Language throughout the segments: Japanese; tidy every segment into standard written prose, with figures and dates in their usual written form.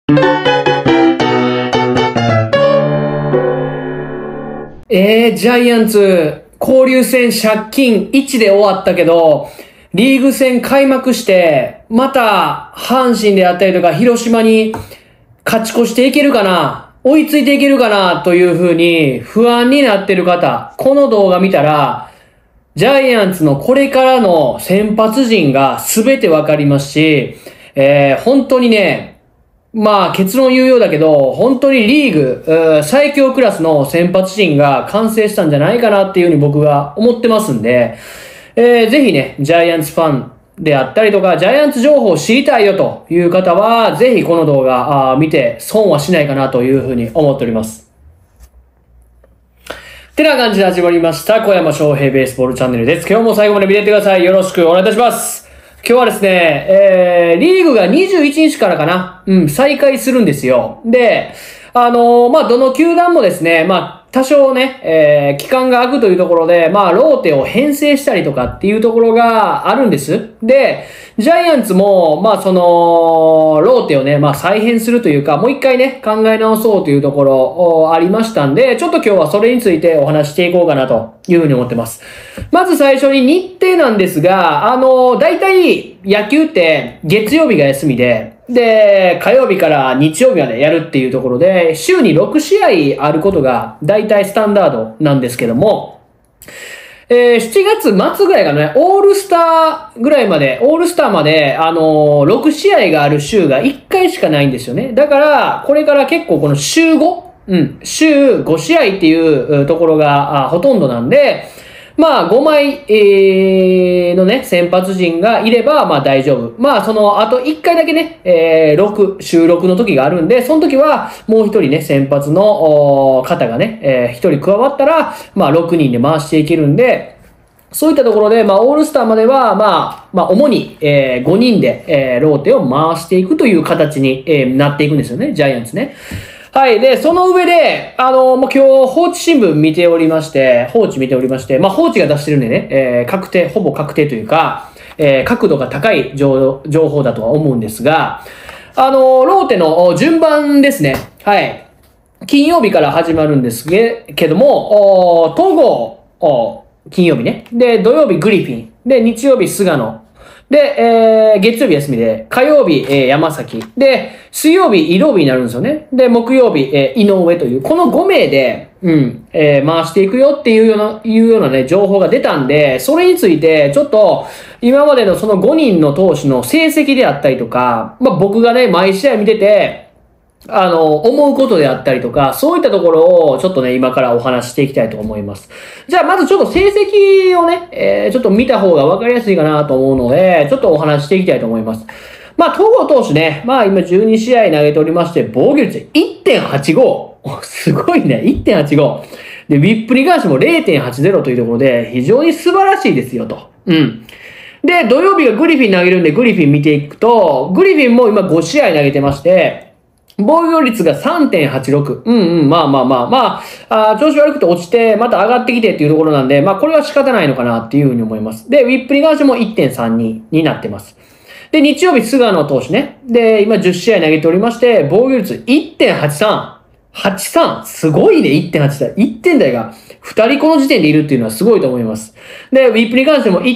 ジャイアンツ、交流戦借金1で終わったけど、リーグ戦開幕して、また、阪神であったりとか、広島に勝ち越していけるかな、追いついていけるかな、という風に不安になってる方、この動画見たら、ジャイアンツのこれからの先発陣が全てわかりますし、本当にね、まあ結論言うようだけど、本当にリーグ、最強クラスの先発陣が完成したんじゃないかなっていうふうに僕が思ってますんで、ぜひね、ジャイアンツファンであったりとか、ジャイアンツ情報を知りたいよという方は、ぜひこの動画見て損はしないかなというふうに思っております。ってな感じで始まりました、小山翔平ベースボールチャンネルです。今日も最後まで見てってください。よろしくお願いいたします。今日はですね、リーグが21日からかな、再開するんですよ。で、まあ、どの球団もですね、まあ、多少ね、期間が空くというところで、まあ、ローテを編成したりとかっていうところがあるんです。で、ジャイアンツも、まあ、ローテをね、まあ、再編するというか、もう一回ね、考え直そうというところ、ありましたんで、ちょっと今日はそれについてお話していこうかなというふうに思ってます。まず最初に日程なんですが、大体野球って月曜日が休みで、火曜日から日曜日までやるっていうところで、週に6試合あることが大体スタンダードなんですけども、7月末ぐらいがね、オールスターまで、6試合がある週が1回しかないんですよね。だから、これから結構この週5、週5試合っていうところがほとんどなんで、まあ、5枚、のね、先発陣がいれば、まあ大丈夫。まあ、あと1回だけね、週6の時があるんで、その時は、もう1人ね、先発の方がね、1人加わったら、まあ6人で回していけるんで、そういったところで、まあ、オールスターまでは、まあ、主に、5人で、ローテを回していくという形に、なっていくんですよね、ジャイアンツね。はい。で、その上で、もう今日、放置新聞見ておりまして、まあ、放置が出してるんでね、ほぼ確定というか、角度が高い情報だとは思うんですが、ローテの順番ですね。はい。金曜日から始まるんですけども、戸郷、金曜日ね。で、土曜日グリフィン。で、日曜日菅野。で、月曜日休みで、火曜日、山崎。で、水曜日、移動日になるんですよね。で、木曜日、井上という、この5名で、回していくよっていうようなね、情報が出たんで、それについて、ちょっと、今までのその5人の投手の成績であったりとか、まあ、僕がね、毎試合見てて、思うことであったりとか、そういったところをちょっとね、今からお話していきたいと思います。じゃあ、まずちょっと成績をね、ちょっと見た方が分かりやすいかなと思うので、ちょっとお話していきたいと思います。まあ、戸郷投手ね、まあ今12試合投げておりまして、防御率 1.85。すごいね、1.85。で、ウィップに関しても 0.80 というところで、非常に素晴らしいですよと。で、土曜日がグリフィン投げるんで、グリフィン見ていくと、グリフィンも今5試合投げてまして、防御率が 3.86。まあ、調子悪くて落ちて、また上がってきてっていうところなんで、まあ、これは仕方ないのかなっていうふうに思います。で、ウィップに関しても 1.32 になってます。で、日曜日、菅野投手ね。で、今10試合投げておりまして、防御率 1.83。83。すごいね、1.83。1点台が2人この時点でいるっていうのはすごいと思います。で、ウィップに関しても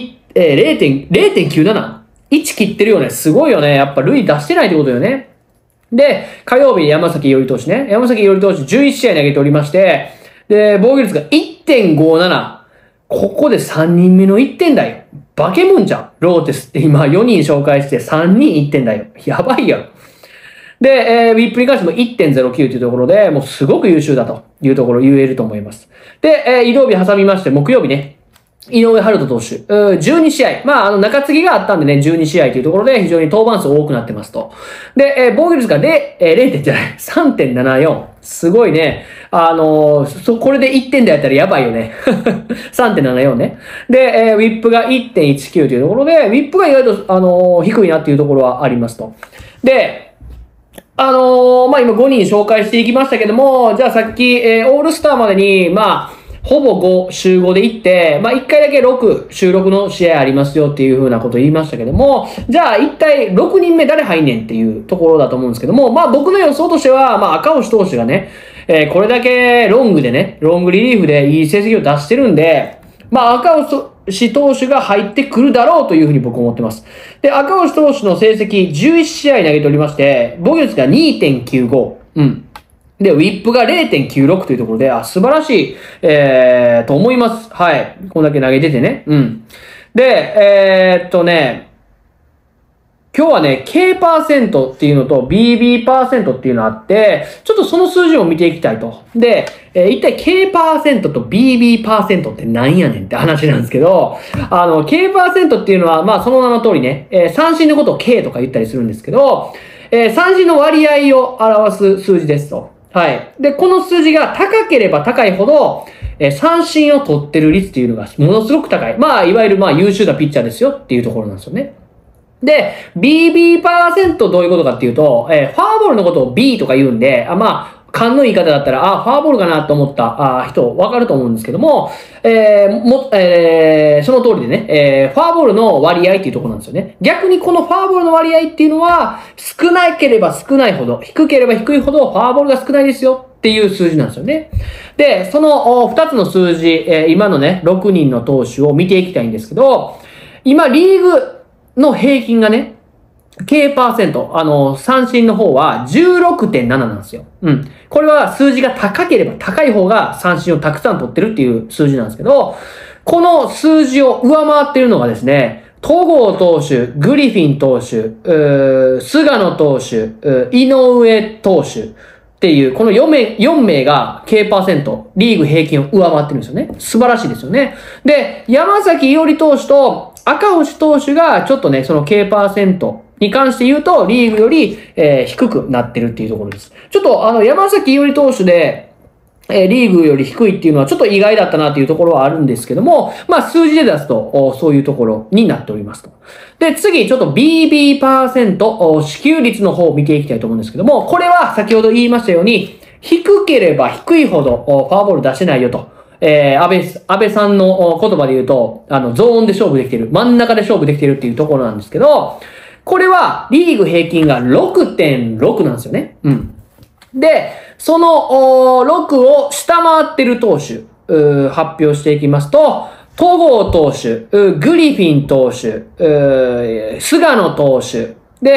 0.97。1切ってるよね。すごいよね。やっぱ塁出してないってことよね。で、火曜日山崎伊織投手ね。山崎伊織投手11試合投げておりまして、で、防御率が 1.57。ここで3人目の1点台。化け物じゃん。ローテスって今4人紹介して3人1点台よ。やばいやろ。で、ウィップに関しても 1.09 というところで、もうすごく優秀だというところを言えると思います。で、移動日挟みまして、木曜日ね。井上春人投手、12試合。まあ、中継ぎがあったんでね、12試合というところで非常に登板数多くなってますと。で、防御率が3.74。すごいね。これで1点でやったらやばいよね。3.74 ね。で、ウィップが 1.19 というところで、ウィップが意外と、低いなっていうところはありますと。で、まあ、今5人紹介していきましたけども、じゃあさっき、オールスターまでに、まあ、 ほぼ5、週5で行って、まあ1回だけ6、週6の試合ありますよっていう風なことを言いましたけども、じゃあ一体6人目誰入んねんっていうところだと思うんですけども、まあ僕の予想としては、まあ赤星投手がね、これだけロングでね、ロングリリーフでいい成績を出してるんで、まあ赤星投手が入ってくるだろうというふうに僕思ってます。で、赤星投手の成績11試合投げておりまして、防御率が 2.95。うん。で、ウィップが 0.96 というところで、素晴らしい、と思います。はい。こんだけ投げててね。うん。で、今日はね、K% っていうのと BB% っていうのがあって、ちょっとその数字を見ていきたいと。で、一体 K% と BB% って何やねんって話なんですけど、K% っていうのは、まあその名の通りね、三振のことを K とか言ったりするんですけど、三振の割合を表す数字ですと。はい。で、この数字が高ければ高いほど、三振を取ってる率っていうのがものすごく高い。まあ、いわゆるまあ優秀なピッチャーですよっていうところなんですよね。で、BB% どういうことかっていうと、フォアボールのことを B とか言うんで、まあ、勘の言い方だったら、フォアボールかなと思った人わかると思うんですけども、その通りでね、フォアボールの割合っていうところなんですよね。逆にこのフォアボールの割合っていうのは、少なければ少ないほど、低ければ低いほどフォアボールが少ないですよっていう数字なんですよね。で、その2つの数字、今のね、6人の投手を見ていきたいんですけど、今リーグの平均がね、K%、三振の方は 16.7 なんですよ。うん。これは数字が高ければ高い方が三振をたくさん取ってるっていう数字なんですけど、この数字を上回っているのがですね、戸郷投手、グリフィン投手、菅野投手、井上投手っていう、この4名が K%、リーグ平均を上回ってるんですよね。素晴らしいですよね。で、山崎伊織投手と赤星投手がちょっとね、その K% に関して言うと、リーグより、低くなってるっていうところです。ちょっと山崎伊織投手で、リーグより低いっていうのはちょっと意外だったなっていうところはあるんですけども、まあ数字で出すと、そういうところになっておりますと。で、次、ちょっと BB%、支給率の方を見ていきたいと思うんですけども、これは先ほど言いましたように、低ければ低いほど、フォアボール出してないよと。安倍さんの言葉で言うと、ゾーンで勝負できてる。真ん中で勝負できてるっていうところなんですけど、これはリーグ平均が 6.6 なんですよね。うん。で、その6を下回ってる投手、発表していきますと、戸郷投手、グリフィン投手、菅野投手、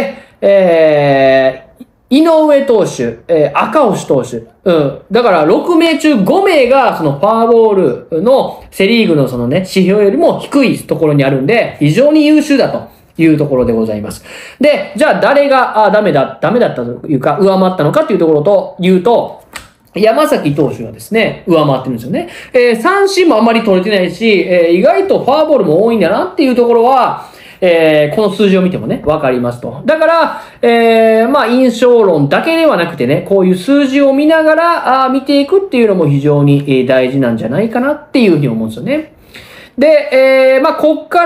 で、井上投手、赤星投手。だから6名中5名がそのフォアボールのセリーグのそのね、指標よりも低いところにあるんで、非常に優秀だというところでございます。で、じゃあ誰がダメだったというか、上回ったのかというところと言うと、山崎投手がですね、上回ってるんですよね。三振もあんまり取れてないし、意外とフォアボールも多いんだなっていうところは、この数字を見てもね、わかりますと。だから、まあ、印象論だけではなくてね、こういう数字を見ながら、見ていくっていうのも非常に大事なんじゃないかなっていうふうに思うんですよね。で、まあ、こっから、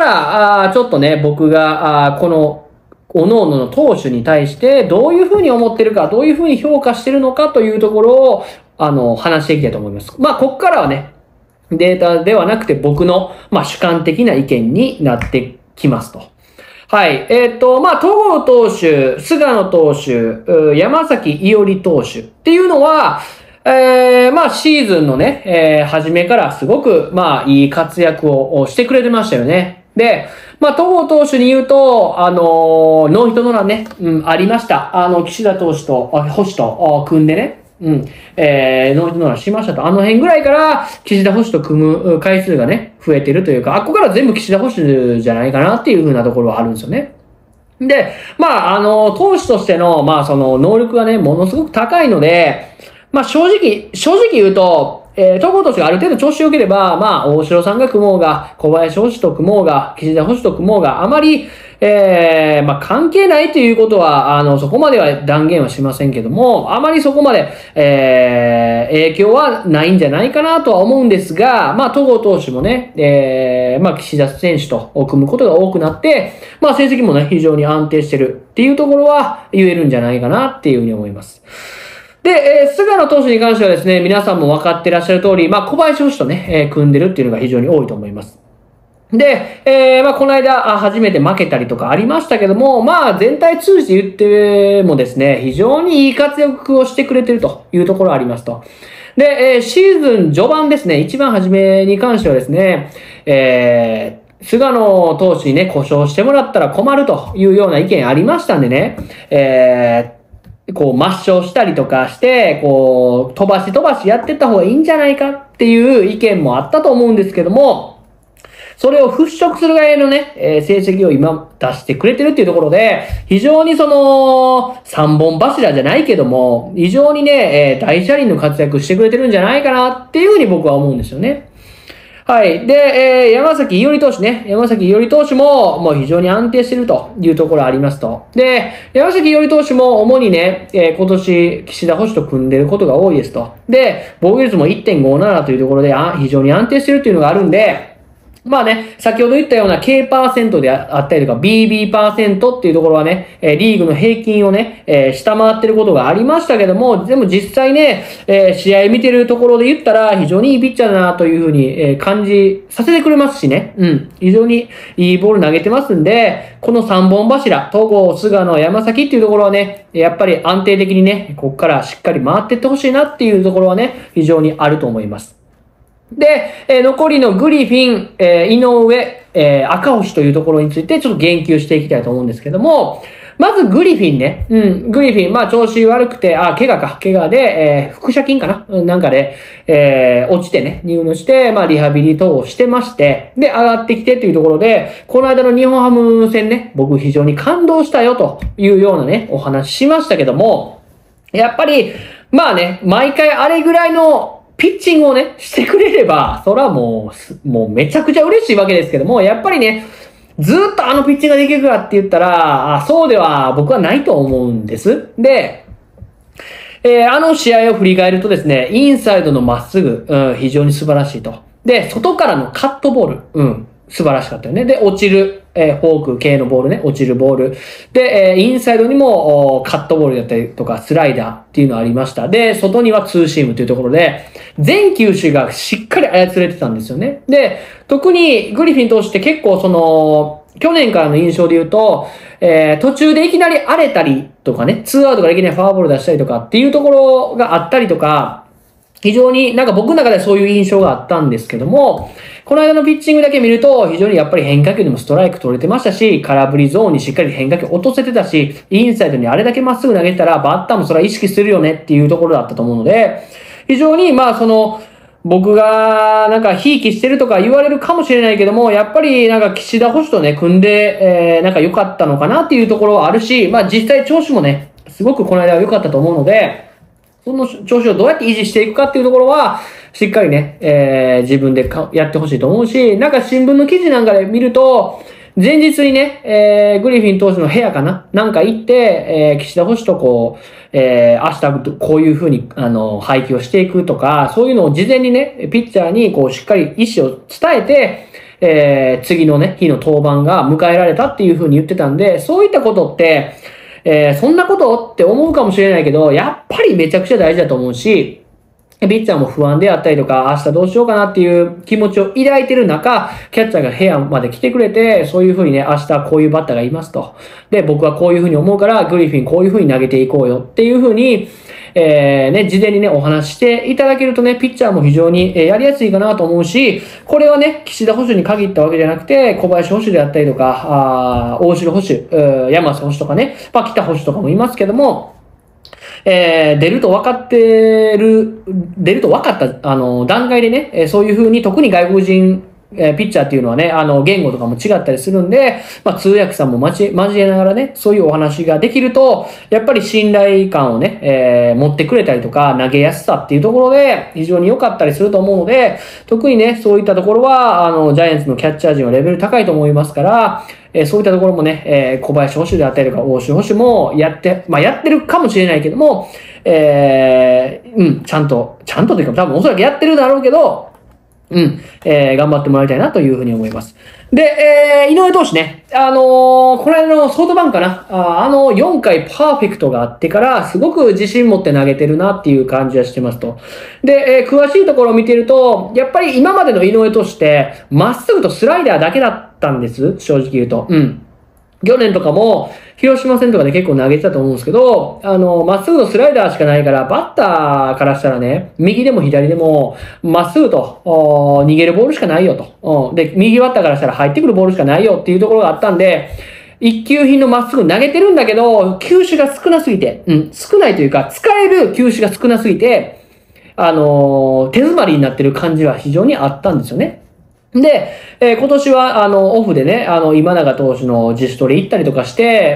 ちょっとね、僕が、この、各々の投手に対してどういうふうに思ってるか、どういうふうに評価してるのかというところを、話していきたいと思います。まあ、こっからはね、データではなくて僕の、まあ、主観的な意見になってきますと。はい。まあ、戸郷投手、菅野投手、山崎伊織投手っていうのは、まあ、シーズンのね、初めからすごく、まあ、いい活躍をしてくれてましたよね。で、まあ、戸郷投手に言うと、ノーヒットノーランね、ありました。岸田投手と、星と、組んでね、ノーヒットノーランしましたと。あの辺ぐらいから、岸田星と組む回数がね、増えてるというか、ここから全部岸田星じゃないかなっていう風なところはあるんですよね。で、まあ、投手としての、まあ、その、能力がね、ものすごく高いので、まあ、正直言うと、戸郷投手がある程度調子良ければ、まあ、大城さんが組もうが、小林捕手と組もうが、岸田捕手と組もうが、あまり、まあ、関係ないということは、そこまでは断言はしませんけども、あまりそこまで、影響はないんじゃないかなとは思うんですが、まあ、戸郷投手もね、まあ、岸田選手と組むことが多くなって、まあ、成績もね、非常に安定してるっていうところは言えるんじゃないかなっていうふうに思います。 で、菅野投手に関してはですね、皆さんも分かってらっしゃる通り、小林投手とね、組んでるっていうのが非常に多いと思います。で、この間、初めて負けたりとかありましたけども、全体通じて言ってもですね、非常にいい活躍をしてくれてるというところありますと。で、シーズン序盤ですね、一番初めに関してはですね、菅野投手にね、故障してもらったら困るというような意見ありましたんでね、抹消したりとかして、飛ばしやってった方がいいんじゃないかっていう意見もあったと思うんですけども、それを払拭するぐらいのね、成績を今出してくれてるっていうところで、非常に三本柱じゃないけども、非常にね、大車輪の活躍してくれてるんじゃないかなっていうふうに僕は思うんですよね。はい。で、山崎伊織投手ね。山崎伊織投手も、もう非常に安定してるというところありますと。で、山崎伊織投手も主にね、今年、岸田捕手と組んでることが多いですと。で、防御率も 1.57 というところで、非常に安定してるっていうのがあるんで、先ほど言ったような K% であったりとか BB% っていうところはね、リーグの平均をね、下回ってることがありましたけども、でも実際ね、試合見てるところで言ったら非常にいいピッチャーだなというふうに、感じさせてくれますしね。非常にいいボール投げてますんで、この3本柱、戸郷、菅野、山崎っていうところはね、やっぱり安定的にね、ここからしっかり回っていってほしいなっていうところはね、非常にあると思います。で、残りのグリフィン、井上、赤星というところについてちょっと言及していきたいと思うんですけども、まずグリフィンね。グリフィン、調子悪くて、怪我で、腹斜筋かななんかで、落ちてね、入院して、リハビリ等をしてまして、で、上がってきてというところで、この間の日本ハム戦ね、僕非常に感動したよというようなね、お話しましたけども、やっぱり、毎回あれぐらいの、ピッチングをね、してくれれば、それはもうめちゃくちゃ嬉しいわけですけども、やっぱりね、ずっとあのピッチングができるかって言ったら、そうでは僕はないと思うんです。で、あの試合を振り返るとですね、インサイドのまっすぐ、非常に素晴らしいと。で、外からのカットボール、素晴らしかったよね。で、落ちる、フォーク系のボールね、落ちるボール。で、インサイドにもカットボールだったりとか、スライダーっていうのがありました。で、外にはツーシームというところで、全球種がしっかり操れてたんですよね。で、特にグリフィン投手って結構去年からの印象で言うと、途中でいきなり荒れたりとかね、ツーアウトからいきなりフォアボール出したりとかっていうところがあったりとか、非常に僕の中ではそういう印象があったんですけども、この間のピッチングだけ見ると、非常にやっぱり変化球でもストライク取れてましたし、空振りゾーンにしっかり変化球落とせてたし、インサイドにあれだけまっすぐ投げてたら、バッターもそれは意識するよねっていうところだったと思うので、非常に僕がひいきしてるとか言われるかもしれないけども、やっぱり岸田捕手とね、組んで、良かったのかなっていうところはあるし、実際調子もね、すごくこの間は良かったと思うので、その調子をどうやって維持していくかっていうところは、しっかりね、自分でやってほしいと思うし、新聞の記事なんかで見ると、前日にね、グリフィン投手の部屋かな行って、岸田捕手と明日こういう風に、配球をしていくとか、そういうのを事前にね、ピッチャーにしっかり意思を伝えて、次のね、日の登板が迎えられたっていう風に言ってたんで、そういったことって、そんなことって思うかもしれないけど、やっぱりめちゃくちゃ大事だと思うし、ピッチャーも不安であったりとか、明日どうしようかなっていう気持ちを抱いてる中、キャッチャーが部屋まで来てくれて、そういう風にね、明日こういうバッターがいますと。で、僕はこういう風に思うから、グリフィンこういう風に投げていこうよっていう風に、事前にね、お話していただけるとね、ピッチャーも非常にやりやすいかなと思うし、これはね、岸田捕手に限ったわけじゃなくて、小林捕手であったりとか、大城捕手、山瀬捕手とかね、北捕手とかもいますけども、出ると分かった、段階でね、そういう風に特に外国人、ピッチャーっていうのはね、言語とかも違ったりするんで、通訳さんも交えながらね、そういうお話ができると、やっぱり信頼感をね、持ってくれたりとか、投げやすさっていうところで、非常に良かったりすると思うので、特にね、そういったところは、ジャイアンツのキャッチャー陣はレベル高いと思いますから、そういったところもね、小林捕手であったりとか、大城捕手もやってるかもしれないけども、ちゃんとというか、多分おそらくやってるだろうけど、 頑張ってもらいたいなというふうに思います。で、井上投手ね、この間のソフトバンクかな、4回パーフェクトがあってから、すごく自信持って投げてるなっていう感じはしてますと。で、詳しいところを見てると、やっぱり今までの井上投手って、まっすぐとスライダーだけだったんです、正直言うと。去年とかも、広島戦とかで結構投げてたと思うんですけど、まっすぐのスライダーしかないから、バッターからしたらね、右でも左でも、まっすぐと、逃げるボールしかないよと。で、右バッターからしたら入ってくるボールしかないよっていうところがあったんで、一級品のまっすぐ投げてるんだけど、球種が少なすぎて、少ないというか、使える球種が少なすぎて、手詰まりになってる感じは非常にあったんですよね。で、今年は、オフでね、今永投手の自主トレ行ったりとかして、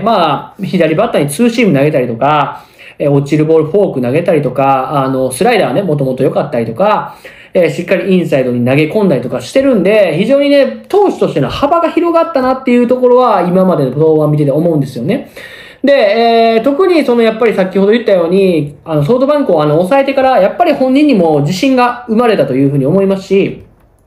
まあ、左バッターにツーシーム投げたりとか、落ちるボールフォーク投げたりとか、スライダーね、もともと良かったりとか、しっかりインサイドに投げ込んだりとかしてるんで、非常にね、投手としての幅が広がったなっていうところは、今までの動画を見てて思うんですよね。で、特にやっぱり先ほど言ったように、ソフトバンクを抑えてから、やっぱり本人にも自信が生まれたというふうに思いますし、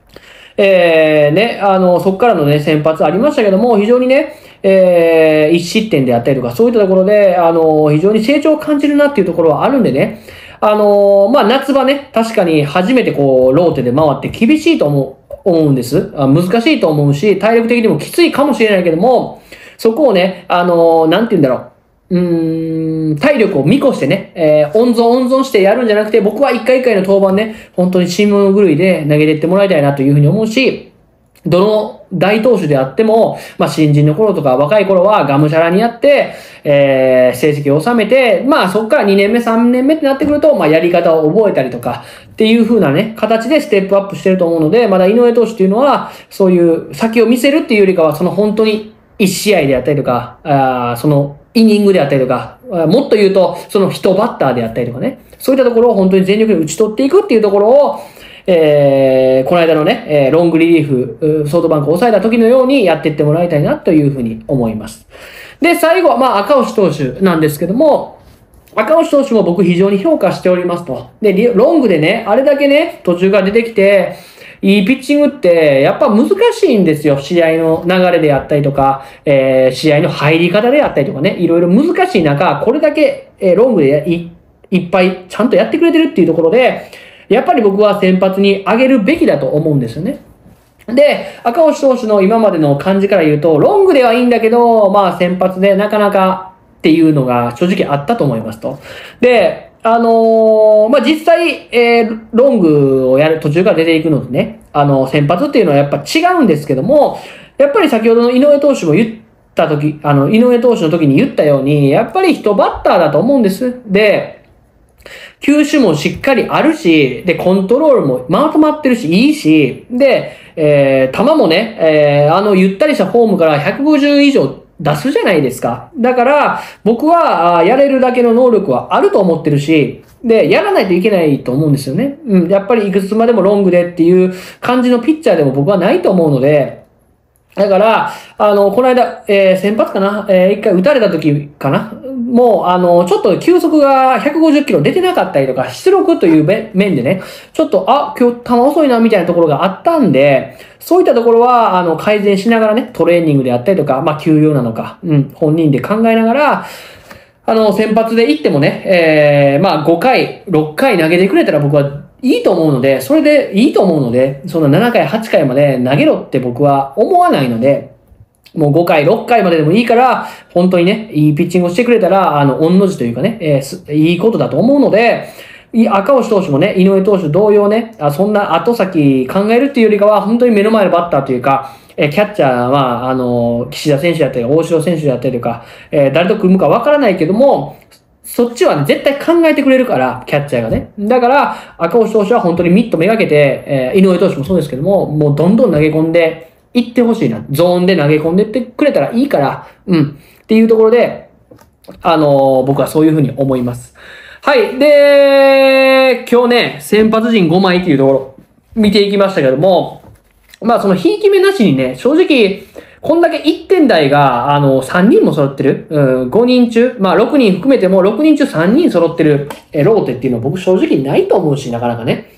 そこからのね、先発ありましたけども、非常にね、1失点であったりとか、そういったところで、非常に成長を感じるなっていうところはあるんでね、夏場ね、確かに初めてローテで回って厳しいと思うんです。難しいと思うし、体力的にもきついかもしれないけども、そこをね、なんて言うんだろう。体力を見越してね、温存してやるんじゃなくて、僕は一回一回の登板ね、本当に新物狂いで投げてってもらいたいなというふうに思うし、どの大投手であっても、新人の頃とか若い頃はがむしゃらにやって、成績を収めて、そこから2年目、3年目ってなってくると、やり方を覚えたりとか、っていう風なね、形でステップアップしてると思うので、まだ井上投手っていうのは、そういう先を見せるっていうよりかは、本当に1試合であったりとか、イニングであったりとか、もっと言うと、一バッターであったりとかね、そういったところを本当に全力で打ち取っていくっていうところを、この間のね、ロングリリーフ、ソフトバンクを抑えた時のようにやっていってもらいたいなというふうに思います。で、最後は、赤星投手なんですけども、赤星投手も僕非常に評価しておりますと。で、ロングでね、あれだけね、途中から出てきて、いいピッチングって、やっぱ難しいんですよ。試合の流れであったりとか、試合の入り方であったりとかね、いろいろ難しい中、これだけ、ロングでいっぱいちゃんとやってくれてるっていうところで、やっぱり僕は先発に上げるべきだと思うんですよね。で、赤星投手の今までの感じから言うと、ロングではいいんだけど、先発でなかなかっていうのが正直あったと思いますと。で、実際、ロングをやる途中から出ていくのでね、先発っていうのはやっぱ違うんですけども、やっぱり先ほどの井上投手も言った時、井上投手の時に言ったように、やっぱり一バッターだと思うんです。で、球種もしっかりあるし、で、コントロールもまとまってるし、いいし、で、球もね、ゆったりしたフォームから150以上出すじゃないですか。だから、僕は、やれるだけの能力はあると思ってるし、で、やらないといけないと思うんですよね。やっぱりいくつまでもロングでっていう感じのピッチャーでも僕はないと思うので、だから、この間、先発かな一回打たれた時かなもう、ちょっと球速が150キロ出てなかったりとか、出力という面でね、ちょっと、今日球遅いなみたいなところがあったんで、そういったところは、改善しながらね、トレーニングであったりとか、休養なのか、本人で考えながら、先発で行ってもね、5回、6回投げてくれたら僕はいいと思うので、それでいいと思うので、そんな7回、8回まで投げろって僕は思わないので、もう5回、6回まででもいいから、本当にね、いいピッチングをしてくれたら、御の字というかね、いいことだと思うので、赤星投手もね、井上投手同様ね、そんな後先考えるっていうよりかは、本当に目の前のバッターというか、キャッチャーは、岸田選手だったり、大城選手だったりとか、誰と組むかわからないけども、そっちはね、絶対考えてくれるから、キャッチャーがね。だから、赤星投手は本当にミットめがけて、井上投手もそうですけども、もうどんどん投げ込んでいってほしいな。ゾーンで投げ込んでいってくれたらいいから、っていうところで、僕はそういうふうに思います。はい。で、今日ね、先発陣5枚っていうところ、見ていきましたけども、その、ひいき目なしにね、正直、こんだけ1点台が、3人も揃ってる、5人中、6人含めても6人中3人揃ってる、ローテっていうのは僕正直ないと思うし、なかなかね。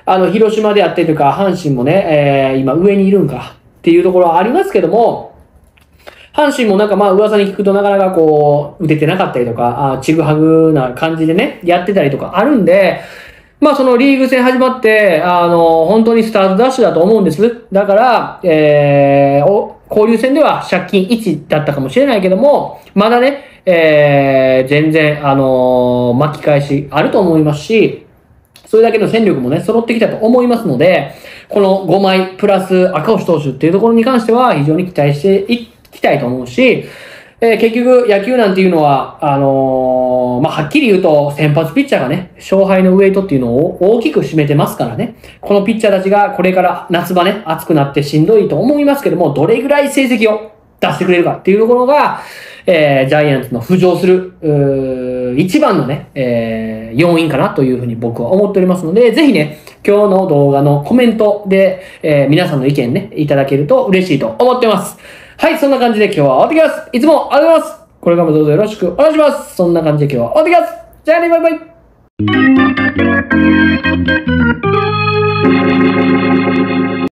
広島であってというか、阪神もね、今上にいるんかっていうところはありますけども、阪神もなんか噂に聞くとなかなかこう、打ててなかったりとか、ちぐはぐな感じでね、やってたりとかあるんで、そのリーグ戦始まって、本当にスタートダッシュだと思うんです。だから、交流戦では借金1だったかもしれないけども、まだね、全然、巻き返しあると思いますし、それだけの戦力もね、揃ってきたと思いますので、この5枚プラス赤星投手っていうところに関しては非常に期待していきたいと思うし、結局野球なんていうのは、はっきり言うと先発ピッチャーがね、勝敗のウェイトっていうのを大きく占めてますからね。このピッチャーたちがこれから夏場ね、暑くなってしんどいと思いますけども、どれぐらい成績を出してくれるかっていうところが、ジャイアンツの浮上する、一番のね、要因かなというふうに僕は思っておりますので、ぜひね、今日の動画のコメントで、皆さんの意見ね、いただけると嬉しいと思ってます。はい、そんな感じで今日は終わってきます。いつもありがとうございます。これからもどうぞよろしくお願いします。そんな感じで今日は終わってきます。じゃあね、バイバイ。